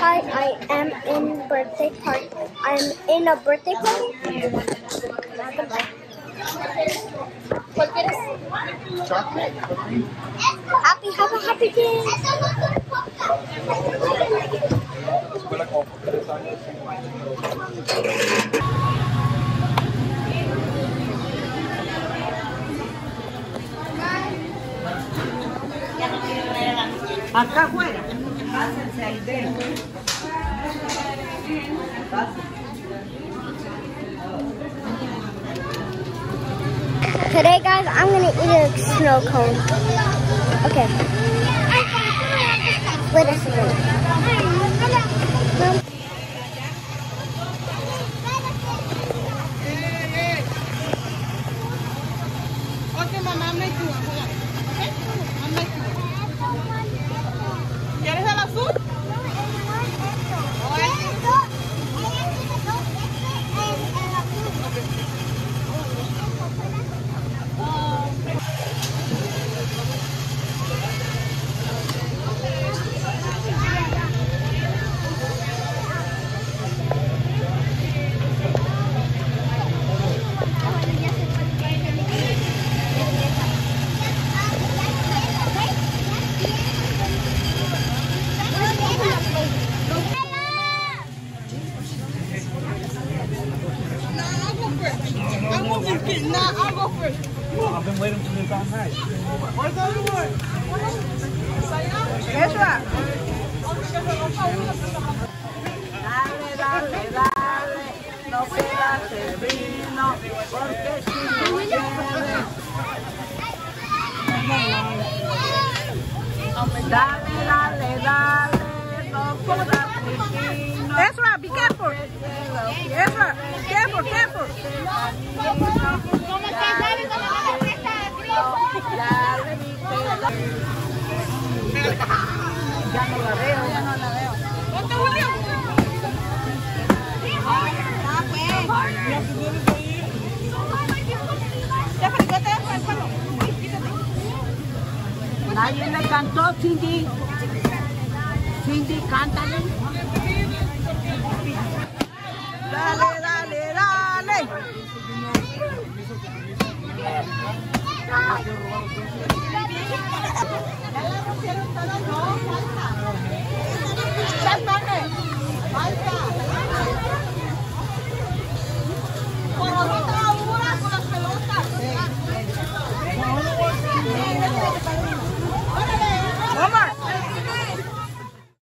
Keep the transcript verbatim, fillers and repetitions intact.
Hi, I am in birthday party. I'm in a birthday party. ¿Cuál quieres? Chocolate. Happy, have a happy day. Escuela como por tres años. Acá afuera. Pásense ahí dentro. Today, guys, I'm gonna eat a snow cone. Okay. Wait a second. Okay, mamá, make you one. Hold on. Okay? I'll make you one. ¿Quieres el azul? No, I'll go first. I've been waiting for this all night. Where's the other one? Ezra. Dale, dale, dale, no pierdas el vino, porque si no quieres. Dale, dale, dale, no pierdas el vino. Ezra, be careful. Ezra, careful, careful. Ya no la veo, ya no la veo. ¿Dónde Julio? Ah, pues. Déjame, yo te dejo el palo. Nadie le cantó, Cindy. Cindy, cántale. Dale, dale, dale. Ya la rompieron todas, no, falta.